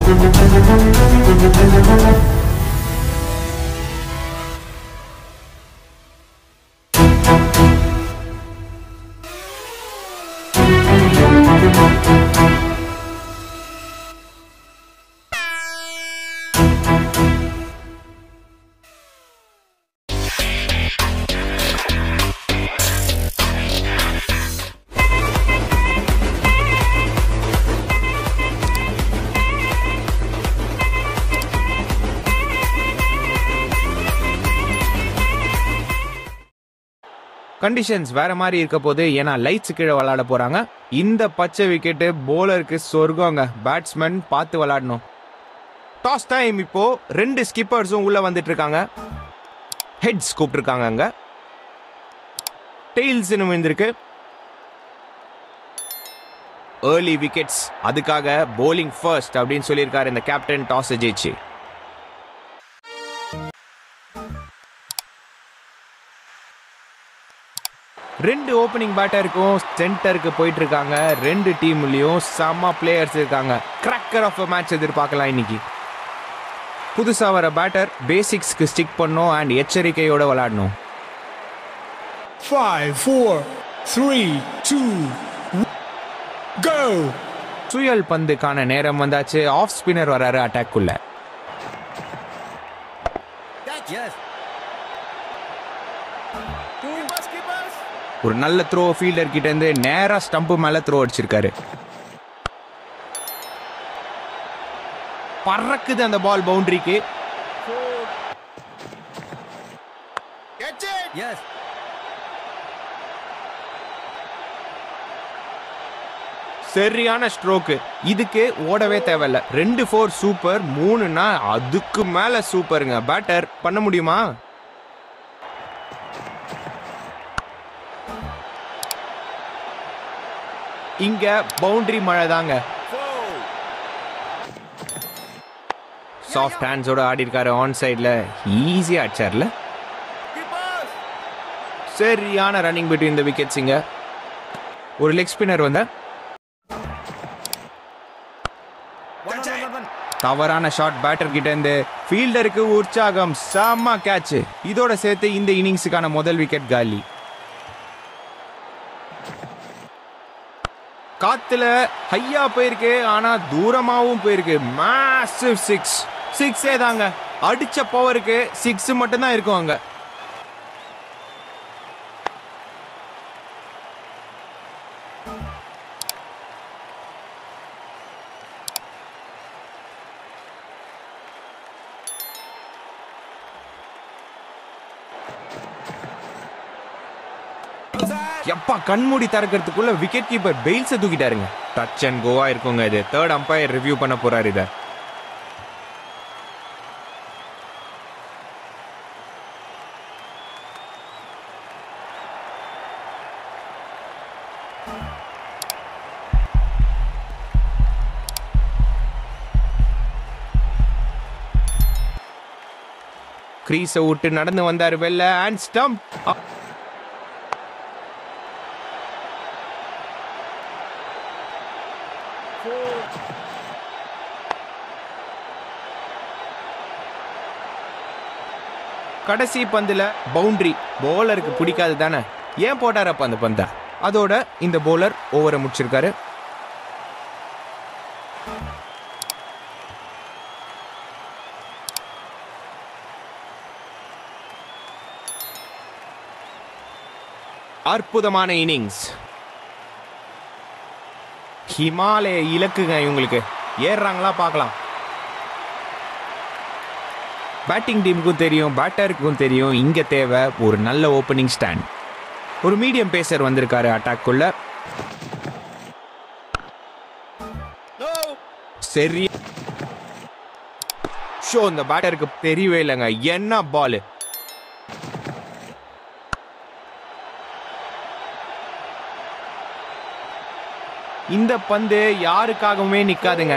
Conditions வேற மாதிரி இருக்க போது, ஏன்னா லைட்ஸ் கீழே விளையாட போறாங்க. இந்த பச்சை விக்கெட்டு போலருக்கு சொர்க்கங்க. பேட்ஸ்மேன் பார்த்து விளையாடணும். Toss time. இப்போ 2 ஸ்கிப்பர்ஸும் உள்ள வந்துட்டு இருக்காங்க. ஹெட்ஸ் கூப்பிட்டுருக்காங்க. அங்க டெய்ல்ஸ் இன்னும் வந்திருக்கு. ஏர்லி விக்கெட்ஸ், அதுக்காக போலிங் ஃபர்ஸ்ட் அப்படின்னு சொல்லியிருக்காரு இந்த கேப்டன் டாஸ் ஜெயிச்சு. ரெண்டு ஓப்பனிங் பேட்டருக்கும் சென்டருக்கு போயிட்டு இருக்காங்க. 2 டீம்லயும் செம்ம பிளேயர்ஸ் இருக்காங்க. கிராக்கர் ஆஃப் மேட்ச் எதிர்பார்க்கலாம் இன்னைக்கு. புதுசா வர பேட்டர் பேசிக்ஸ்க்கு ஸ்டிக் பண்ணும் அண்ட் எச்சரிக்கையோட விளையாடணும். 5 4 3 2 go. சுயல் பந்துக்கான நேரம் வந்தாச்சு. ஆஃப் ஸ்பின்னர் வராரு அட்டாக் குள்ள. ஒரு நல்ல த்ரோ ஃபீல்டர் கிட்ட இருந்து நேரா ஸ்டம்ப் மேல த்ரோ அடிச்சிருக்காரு. பறக்குது அந்த பால் பவுண்டரிக்கு. சரியான ஸ்ட்ரோக்கு. இதுக்கு ஓடவே தேவையில்ல. 2 4 சூப்பர், 3னா அதுக்கு மேல சூப்பருங்க. பேட்டர் பண்ண முடியுமா? இங்க பவுண்டரி மழை தாங்க. சாஃப்ட் ஹேண்ட்ஸோட ஆடி இருக்காரு. ஆன் சைட்ல ஈஸியா அடிச்சார்ல. சரியான ரன்னிங் பிட்வீன் இந்த விக்கெட்ஸ். இங்க ஒரு லெக் ஸ்பின்னர் வந்த தவறான ஷாட் பேட்டர் கிட்ட இருந்து. ஃபீல்டருக்கு உற்சாகம். செம்ம கேட்ச். இதோட சேர்த்து இந்த இன்னிங்ஸுக்கான முதல் விக்கெட் காலி. காத்துல ஹையா போயிருக்கு, ஆனா தூரமாவும் போயிருக்கு. மேசிவ் 6 தாங்க. அடிச்ச பவருக்கு 6 மட்டும் தான் இருக்கும் அங்க. எப்பா கண்மூடி திறக்கிறதுக்குள்ள விக்கெட் கீப்பர் பெயில்ஸை தூக்கிட்டாருங்க. டச் அண்ட் கோவா இருக்குங்க. இது தேர்ட் அம்பையர் ரிவ்யூ பண்ண போறாரு. இத கிரீஸை விட்டு நடந்து வந்தாரு வெள்ள. And stump. கடைசி பந்துல பவுண்டரி. போலருக்கு பிடிக்காது தானே, ஏன் போட்டாரப்ப அந்த பந்த. அதோட இந்த போலர் ஓவரை முடிச்சிருக்காரு. அற்புதமான இன்னிங்ஸ். ஹிமாலய இலக்குங்க இவங்களுக்கு. ஏறுறாங்களா பார்க்கலாம். பேட்டிங் டீமுக்கும் தெரியும், பேட்டருக்கும் தெரியும், இங்க தேவை ஒரு நல்ல ஓப்பனிங் ஸ்டாண்ட். ஒரு மீடியம் பேசர் வந்திருக்காரு அட்டாக்குள்ள. சரி ஷோ, இந்த பேட்டருக்கு தெரியவே இல்லைங்க. என்ன பால். இந்த பந்து யாருக்காகவுமே நிக்காதுங்க.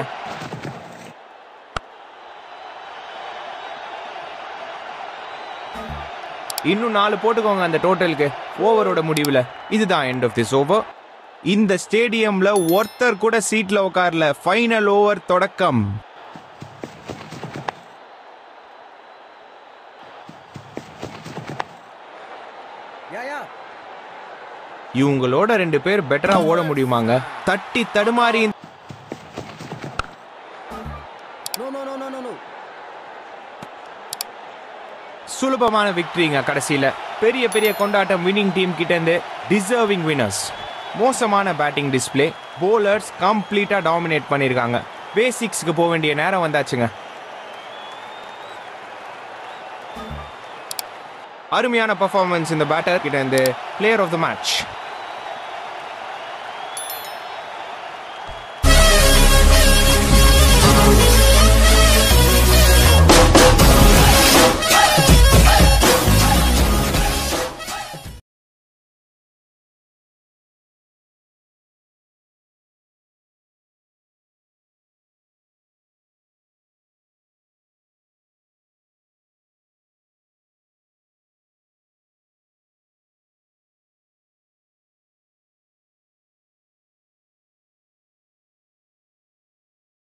இன்னும் 4 போட்டுக்கோங்க அந்த டோட்டலுக்கு ஓவரோட முடிவுல. இதுதான் எண்ட் ஆஃப் திஸ் ஓவர். இந்த ஸ்டேடியம்ல ஒருத்தர் கூட சீட்ல உட்காரல. ஃபைனல் ஓவர் தொடக்கம். இவங்களோட 2 பேர் பெட்டரா ஓட முடியுமாங்க? தட்டி தடுமாறி சுலபமான விக்டரிங்க. கடைசியில பெரிய பெரிய கொண்டாட்டம் வின்னிங் டீம் கிட்ட இருந்து. Deserving winners. மோசமான பேட்டிங் டிஸ்ப்ளே. போலர்ஸ் கம்ப்ளீட்டா டாமினேட் பண்ணிருக்காங்க. பேசிக்ஸ்க்கு போக வேண்டிய நேரம் வந்தாச்சுங்க. அருமையான பெர்ஃபார்மன்ஸ் இந்த பேட்டர் கிட்ட இருந்து. Player of the match